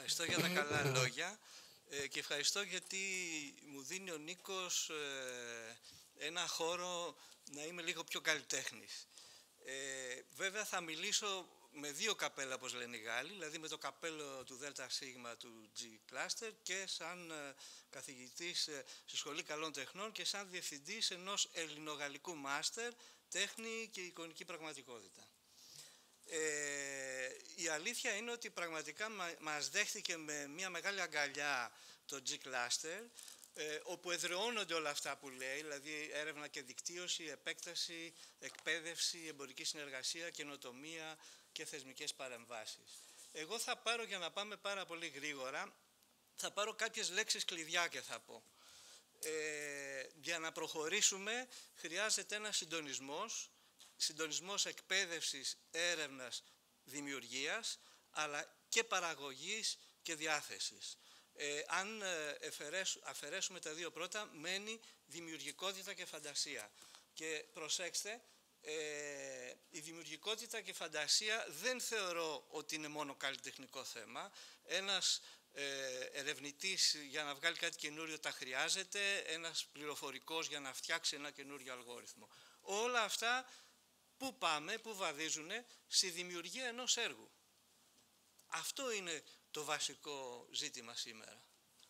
ευχαριστώ για τα καλά λόγια και ευχαριστώ γιατί μου δίνει ο Νίκος ένα χώρο να είμαι λίγο πιο καλλιτέχνης. Βέβαια θα μιλήσω με δύο καπέλα, όπως λένε οι Γάλλοι, δηλαδή με το καπέλο του ΔΣ του G-Cluster και σαν καθηγητής στη Σχολή Καλών Τεχνών και σαν διευθυντής ενός ελληνογαλλικού μάστερ τέχνη και εικονική πραγματικότητα. Η αλήθεια είναι ότι πραγματικά μας δέχτηκε με μια μεγάλη αγκαλιά το G-Cluster, όπου εδραιώνονται όλα αυτά που λέει, δηλαδή έρευνα και δικτύωση, επέκταση, εκπαίδευση, εμπορική συνεργασία, καινοτομία και θεσμικές παρεμβάσεις. Εγώ θα πάρω, για να πάμε πάρα πολύ γρήγορα, θα πάρω κάποιες λέξεις κλειδιά και θα πω. Για να προχωρήσουμε χρειάζεται ένα συντονισμός εκπαίδευσης, έρευνας, δημιουργίας, αλλά και παραγωγής και διάθεσης. Αν αφαιρέσουμε τα δύο πρώτα, μένει δημιουργικότητα και φαντασία. Και προσέξτε, η δημιουργικότητα και φαντασία δεν θεωρώ ότι είναι μόνο καλλιτεχνικό θέμα. Ένας ερευνητής για να βγάλει κάτι καινούριο τα χρειάζεται, ένας πληροφορικός για να φτιάξει ένα καινούριο αλγόριθμο. Όλα αυτά πού πάμε, πού βαδίζουνε, στη δημιουργία ενός έργου. Αυτό είναι το βασικό ζήτημα σήμερα.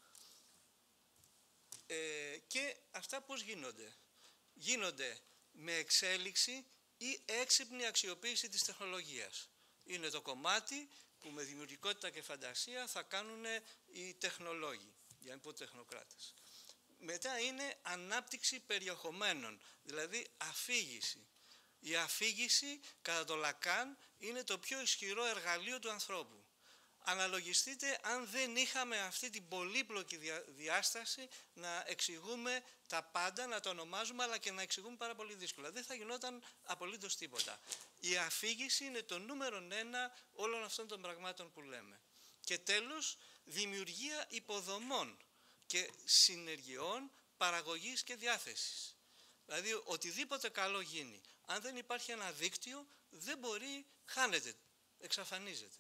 Και αυτά πώς γίνονται. Γίνονται με εξέλιξη ή έξυπνη αξιοποίηση της τεχνολογίας. Είναι το κομμάτι που με δημιουργικότητα και φαντασία θα κάνουν οι τεχνολόγοι, για να μην πω τεχνοκράτες. Μετά είναι ανάπτυξη περιεχομένων, δηλαδή αφήγηση. Η αφήγηση, κατά το Λακάν, είναι το πιο ισχυρό εργαλείο του ανθρώπου. Αναλογιστείτε αν δεν είχαμε αυτή την πολύπλοκη διάσταση να εξηγούμε τα πάντα, να το ονομάζουμε, αλλά και να εξηγούμε πάρα πολύ δύσκολα. Δεν θα γινόταν απολύτως τίποτα. Η αφήγηση είναι το νούμερο 1 όλων αυτών των πραγμάτων που λέμε. Και τέλος, δημιουργία υποδομών και συνεργειών παραγωγής και διάθεσης. Δηλαδή, οτιδήποτε καλό γίνει, αν δεν υπάρχει ένα δίκτυο, δεν μπορεί, χάνεται, εξαφανίζεται.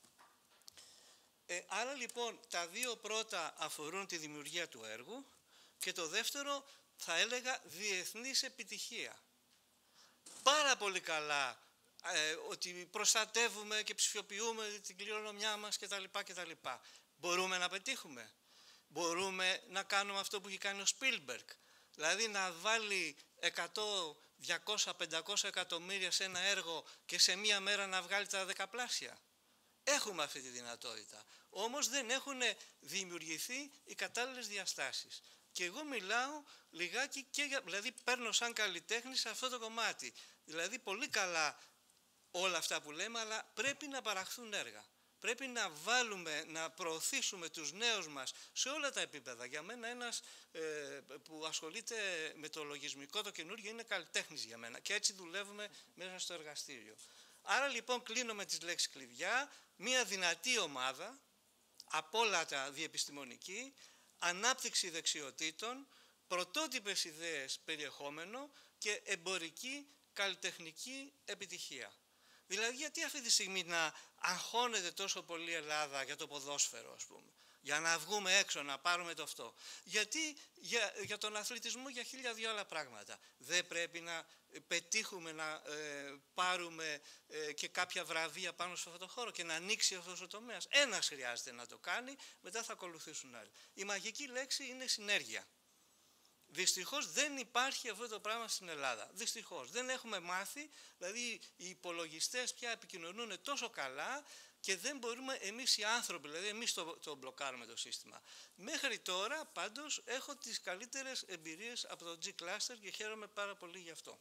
Άρα λοιπόν τα δύο πρώτα αφορούν τη δημιουργία του έργου και το δεύτερο θα έλεγα διεθνής επιτυχία. Πάρα πολύ καλά ότι προστατεύουμε και ψηφιοποιούμε την κληρονομιά μας κτλ. Μπορούμε να πετύχουμε. Μπορούμε να κάνουμε αυτό που έχει κάνει ο Σπίλμπεργκ. Δηλαδή να βάλει 100, 200, 500 εκατομμύρια σε ένα έργο και σε μία μέρα να βγάλει τα δεκαπλάσια. Έχουμε αυτή τη δυνατότητα. Όμως δεν έχουν δημιουργηθεί οι κατάλληλες διαστάσεις. Και εγώ μιλάω λιγάκι και δηλαδή παίρνω σαν καλλιτέχνη σε αυτό το κομμάτι. Δηλαδή πολύ καλά όλα αυτά που λέμε, αλλά πρέπει να παραχθούν έργα. Πρέπει να βάλουμε, να προωθήσουμε τους νέους μας σε όλα τα επίπεδα. Για μένα ένας που ασχολείται με το λογισμικό, το καινούργιο, είναι καλλιτέχνης για μένα. Και έτσι δουλεύουμε μέσα στο εργαστήριο. Άρα λοιπόν κλείνω με τις λέξεις κλειδιά, μια δυνατή ομάδα, απόλυτα διεπιστημονική, ανάπτυξη δεξιοτήτων, πρωτότυπες ιδέες περιεχόμενο και εμπορική καλλιτεχνική επιτυχία. Δηλαδή γιατί αυτή τη στιγμή να αγχώνεται τόσο πολύ η Ελλάδα για το ποδόσφαιρο, ας πούμε, για να βγούμε έξω, να πάρουμε το αυτό. Γιατί για τον αθλητισμό, για 1002 άλλα πράγματα. Δεν πρέπει να πετύχουμε να πάρουμε και κάποια βραβεία πάνω σε αυτό το χώρο και να ανοίξει αυτός ο τομέας. Ένας χρειάζεται να το κάνει, μετά θα ακολουθήσουν άλλοι. Η μαγική λέξη είναι συνέργεια. Δυστυχώς δεν υπάρχει αυτό το πράγμα στην Ελλάδα. Δυστυχώς δεν έχουμε μάθει, δηλαδή οι υπολογιστές πια επικοινωνούν τόσο καλά και δεν μπορούμε εμείς οι άνθρωποι, δηλαδή εμείς το μπλοκάρουμε το σύστημα. Μέχρι τώρα πάντως έχω τις καλύτερες εμπειρίες από το G-Cluster και χαίρομαι πάρα πολύ γι' αυτό.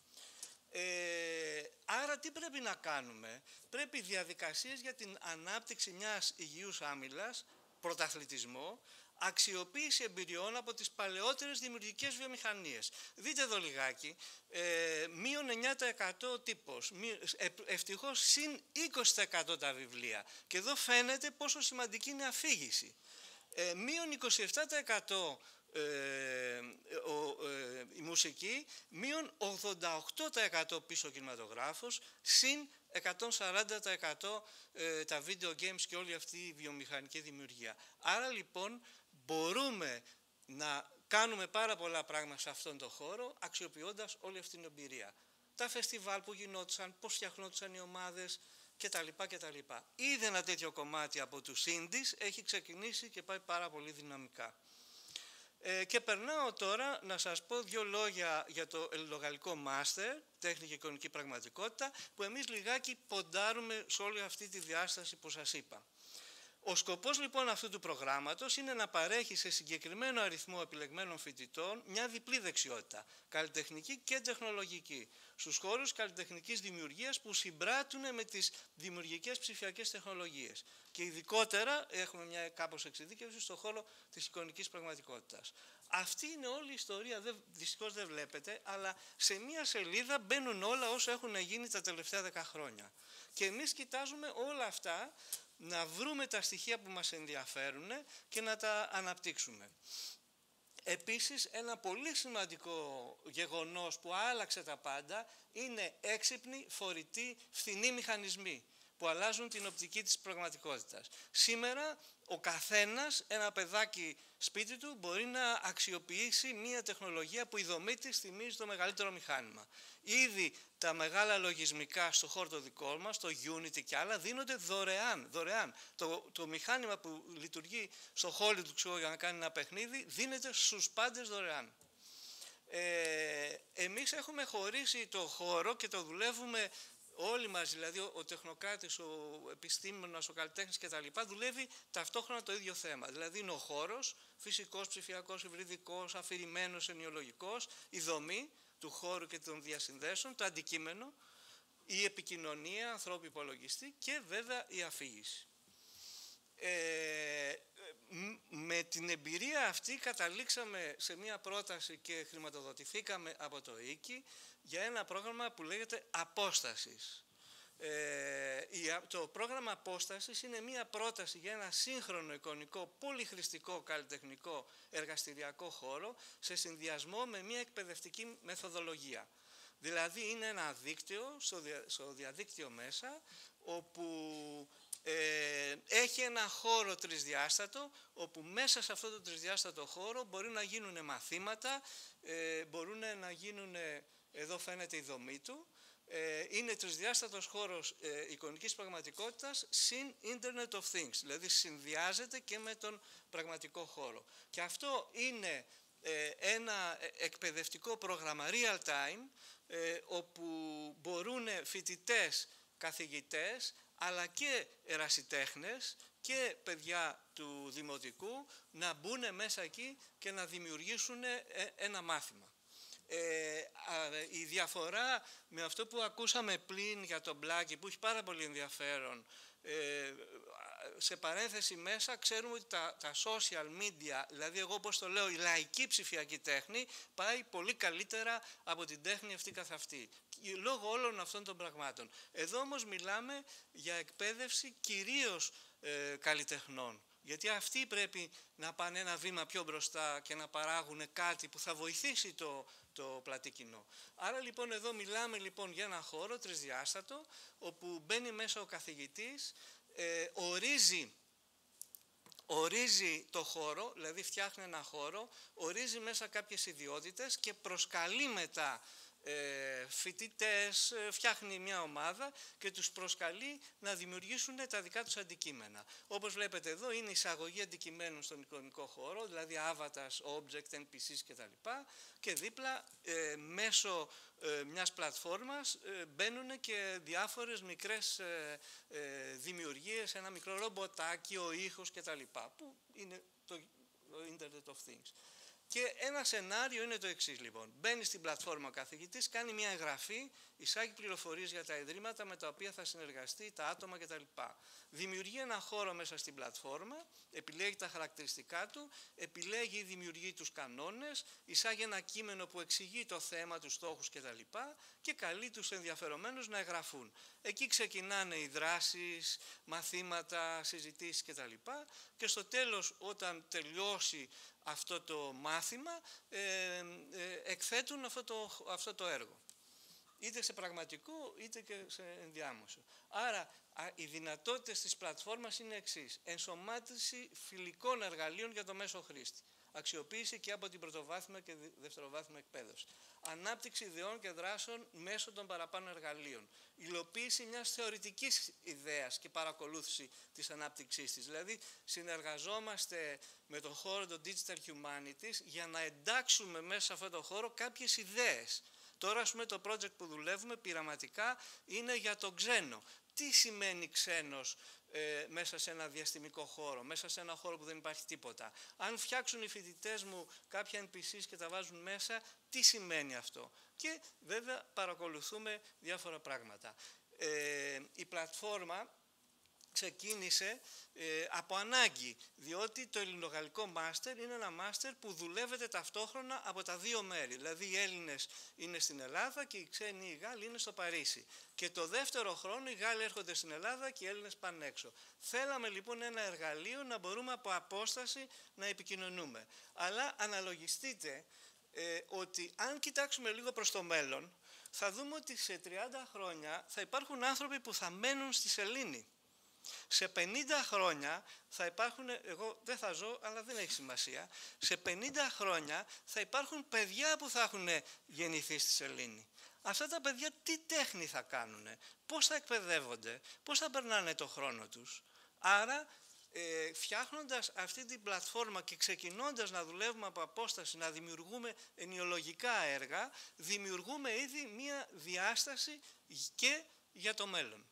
Άρα τι πρέπει να κάνουμε? Πρέπει διαδικασίες για την ανάπτυξη μιας υγιούς άμυλας, πρωταθλητισμό, αξιοποίηση εμπειριών από τις παλαιότερες δημιουργικές βιομηχανίες. Δείτε εδώ λιγάκι, μείον 9% τύπος, ευτυχώς συν 20% τα βιβλία. Και εδώ φαίνεται πόσο σημαντική είναι η αφήγηση. Μείον 27% η μουσική, μείον 88% πίσω ο κινηματογράφος, συν 140% τα video games και όλη αυτή η βιομηχανική δημιουργία. Άρα λοιπόν μπορούμε να κάνουμε πάρα πολλά πράγματα σε αυτόν τον χώρο αξιοποιώντας όλη αυτή την εμπειρία. Τα φεστιβάλ που γινόντουσαν, πώς φτιαχνόντουσαν οι ομάδες κτλ. Ήδη ένα τέτοιο κομμάτι από τους indies έχει ξεκινήσει και πάει πάρα πολύ δυναμικά. Και περνάω τώρα να σας πω δύο λόγια για το ελληνογαλλικό Master, τέχνη και εικονική πραγματικότητα, που εμείς λιγάκι ποντάρουμε σε όλη αυτή τη διάσταση που σας είπα. Ο σκοπός λοιπόν αυτού του προγράμματος είναι να παρέχει σε συγκεκριμένο αριθμό επιλεγμένων φοιτητών μια διπλή δεξιότητα, καλλιτεχνική και τεχνολογική, στους χώρους καλλιτεχνικής δημιουργίας που συμπράττουν με τις δημιουργικές ψηφιακές τεχνολογίες. Και ειδικότερα έχουμε μια κάπως εξειδίκευση στον χώρο της εικονικής πραγματικότητας. Αυτή είναι όλη η ιστορία, δυστυχώς δεν βλέπετε, αλλά σε μια σελίδα μπαίνουν όλα όσα έχουν γίνει τα τελευταία 10 χρόνια. Και εμείς κοιτάζουμε όλα αυτά, να βρούμε τα στοιχεία που μας ενδιαφέρουν και να τα αναπτύξουμε. Επίσης, ένα πολύ σημαντικό γεγονός που άλλαξε τα πάντα είναι έξυπνοι, φορητοί, φθηνοί μηχανισμοί που αλλάζουν την οπτική της πραγματικότητας. Σήμερα ο καθένας, ένα παιδάκι σπίτι του, μπορεί να αξιοποιήσει μια τεχνολογία που η δομή της θυμίζει το μεγαλύτερο μηχάνημα. Ήδη τα μεγάλα λογισμικά στο χώρο το δικό μας, το Unity και άλλα, δίνονται δωρεάν. Το μηχάνημα που λειτουργεί στο Hollywood για να κάνει ένα παιχνίδι, δίνεται στους πάντες δωρεάν. Εμείς έχουμε χωρίσει το χώρο και το δουλεύουμε όλοι μας, δηλαδή ο τεχνοκράτης, ο επιστήμονας, ο καλλιτέχνης κτλ. Δουλεύει ταυτόχρονα το ίδιο θέμα. Δηλαδή είναι ο χώρος, φυσικός, ψηφιακός, υβριδικός, αφηρημένος, ενοιολογικός, η δομή του χώρου και των διασυνδέσεων, το αντικείμενο, η επικοινωνία, ανθρώπου υπολογιστή και βέβαια η αφήγηση. Με την εμπειρία αυτή καταλήξαμε σε μια πρόταση και χρηματοδοτηθήκαμε από το ΙΚΙ για ένα πρόγραμμα που λέγεται Απόστασης. Το πρόγραμμα Απόστασης είναι μια πρόταση για ένα σύγχρονο, εικονικό, πολυχρηστικό, καλλιτεχνικό, εργαστηριακό χώρο σε συνδυασμό με μια εκπαιδευτική μεθοδολογία. Δηλαδή είναι ένα δίκτυο, στο διαδίκτυο μέσα, όπου έχει ένα χώρο τρισδιάστατο, όπου μέσα σε αυτό το τρισδιάστατο χώρο μπορεί να γίνουν μαθήματα, μπορούν να γίνουν, εδώ φαίνεται η δομή του, είναι τρισδιάστατος χώρος εικονικής πραγματικότητας συν Internet of Things, δηλαδή συνδυάζεται και με τον πραγματικό χώρο. Και αυτό είναι ένα εκπαιδευτικό πρόγραμμα real time, όπου μπορούν φοιτητές, καθηγητές, αλλά και ερασιτέχνες και παιδιά του δημοτικού να μπουν μέσα εκεί και να δημιουργήσουν ένα μάθημα. Η διαφορά με αυτό που ακούσαμε πριν για τον Μπλάκη, που έχει πάρα πολύ ενδιαφέρον, σε παρένθεση μέσα ξέρουμε ότι τα social media, δηλαδή εγώ όπως το λέω η λαϊκή ψηφιακή τέχνη, πάει πολύ καλύτερα από την τέχνη αυτή καθ' αυτή, λόγω όλων αυτών των πραγμάτων. Εδώ όμως μιλάμε για εκπαίδευση κυρίως καλλιτεχνών, γιατί αυτοί πρέπει να πάνε ένα βήμα πιο μπροστά και να παράγουν κάτι που θα βοηθήσει το πλατή κοινό. Άρα λοιπόν εδώ μιλάμε λοιπόν για ένα χώρο τρισδιάστατο, όπου μπαίνει μέσα ο καθηγητής, ορίζει το χώρο, δηλαδή φτιάχνει ένα χώρο, ορίζει μέσα κάποιες ιδιότητες και προσκαλεί μετά φοιτητές, φτιάχνει μια ομάδα και τους προσκαλεί να δημιουργήσουν τα δικά τους αντικείμενα. Όπως βλέπετε εδώ είναι εισαγωγή αντικειμένων στον εικονικό χώρο, δηλαδή avatars, object, NPCs κτλ. Και δίπλα μέσω μιας πλατφόρμας μπαίνουν και διάφορες μικρές δημιουργίες, ένα μικρό ρομποτάκι, ο ήχος κτλ. Που είναι το Internet of Things. Και ένα σενάριο είναι το εξής λοιπόν. Μπαίνει στην πλατφόρμα ο καθηγητής, κάνει μια εγγραφή, εισάγει πληροφορίες για τα ιδρύματα με τα οποία θα συνεργαστεί, τα άτομα κτλ. Δημιουργεί ένα χώρο μέσα στην πλατφόρμα, επιλέγει τα χαρακτηριστικά του, επιλέγει ή δημιουργεί τους κανόνες, εισάγει ένα κείμενο που εξηγεί το θέμα, τους στόχους κτλ. Και καλεί τους ενδιαφερομένους να εγγραφούν. Εκεί ξεκινάνε οι δράσεις, μαθήματα, συζητήσεις κτλ. Και στο τέλος, όταν τελειώσει αυτό το μάθημα, εκθέτουν αυτό το έργο. είτε σε πραγματικό είτε και σε ενδιάμεσο. Άρα οι δυνατότητες της πλατφόρμας είναι εξής. Ενσωμάτωση φιλικών εργαλείων για το μέσο χρήστη. Αξιοποίηση και από την πρωτοβάθμια και δευτεροβάθμια εκπαίδευση. Ανάπτυξη ιδεών και δράσεων μέσω των παραπάνω εργαλείων. Υλοποίηση μιας θεωρητικής ιδέας και παρακολούθηση της ανάπτυξής της. Δηλαδή, συνεργαζόμαστε με τον χώρο των Digital Humanities για να εντάξουμε μέσα σε αυτό το χώρο κάποιες ιδέες. Τώρα, ας πούμε, το project που δουλεύουμε πειραματικά είναι για τον ξένο. Τι σημαίνει ξένος μέσα σε ένα διαστημικό χώρο, μέσα σε ένα χώρο που δεν υπάρχει τίποτα. Αν φτιάξουν οι φοιτητές μου κάποια NPCs και τα βάζουν μέσα, τι σημαίνει αυτό. Και βέβαια παρακολουθούμε διάφορα πράγματα. Η πλατφόρμα ξεκίνησε από ανάγκη, διότι το ελληνογαλλικό μάστερ είναι ένα μάστερ που δουλεύεται ταυτόχρονα από τα δύο μέρη. Δηλαδή οι Έλληνες είναι στην Ελλάδα και οι ξένοι οι Γάλλοι είναι στο Παρίσι. Και το δεύτερο χρόνο οι Γάλλοι έρχονται στην Ελλάδα και οι Έλληνες πάνε έξω. Θέλαμε λοιπόν ένα εργαλείο να μπορούμε από απόσταση να επικοινωνούμε. Αλλά αναλογιστείτε ότι αν κοιτάξουμε λίγο προς το μέλλον, θα δούμε ότι σε 30 χρόνια θα υπάρχουν άνθρωποι που θα μένουν στη σελήνη. Σε 50 χρόνια θα υπάρχουν, εγώ δεν θα ζω, αλλά δεν έχει σημασία, σε 50 χρόνια θα υπάρχουν παιδιά που θα έχουν γεννηθεί στη σελήνη. Αυτά τα παιδιά τι τέχνη θα κάνουν, πώς θα εκπαιδεύονται, πώς θα περνάνε το χρόνο τους. Άρα φτιάχνοντας αυτή την πλατφόρμα και ξεκινώντας να δουλεύουμε από απόσταση, να δημιουργούμε ενοιολογικά έργα, δημιουργούμε ήδη μία διάσταση και για το μέλλον.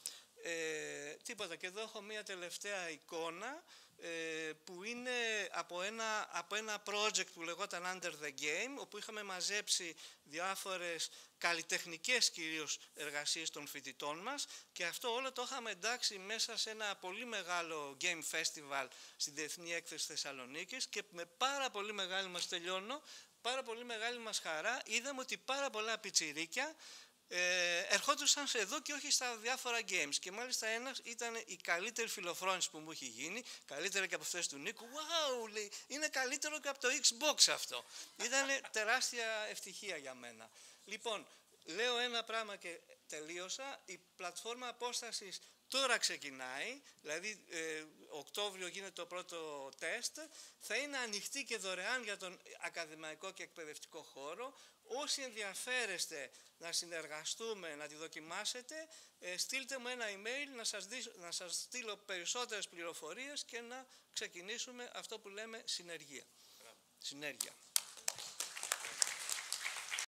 Τίποτα. Και εδώ έχω μία τελευταία εικόνα που είναι από ένα project που λεγόταν Under the Game, όπου είχαμε μαζέψει διάφορες καλλιτεχνικές κυρίως εργασίες των φοιτητών μας και αυτό όλο το είχαμε εντάξει μέσα σε ένα πολύ μεγάλο Game Festival στην Διεθνή Έκθεση Θεσσαλονίκης και με πάρα πολύ μεγάλη μας πάρα πολύ μεγάλη μας χαρά είδαμε ότι πάρα πολλά πιτσιρίκια ερχόντουσαν εδώ και όχι στα διάφορα games. Και μάλιστα ένας ήταν η καλύτερη φιλοφρόνηση που μου έχει γίνει, καλύτερα και από αυτές του Νίκου. Wow, λέει, είναι καλύτερο και από το Xbox αυτό. Ήταν τεράστια ευτυχία για μένα. Λοιπόν, λέω ένα πράγμα και τελείωσα. Η πλατφόρμα απόστασης τώρα ξεκινάει, δηλαδή Οκτώβριο γίνεται το πρώτο τεστ, θα είναι ανοιχτή και δωρεάν για τον ακαδημαϊκό και εκπαιδευτικό χώρο. Όσοι ενδιαφέρεστε να συνεργαστούμε, να τη δοκιμάσετε, στείλτε μου ένα email να σας στείλω περισσότερες πληροφορίες και να ξεκινήσουμε αυτό που λέμε συνεργία.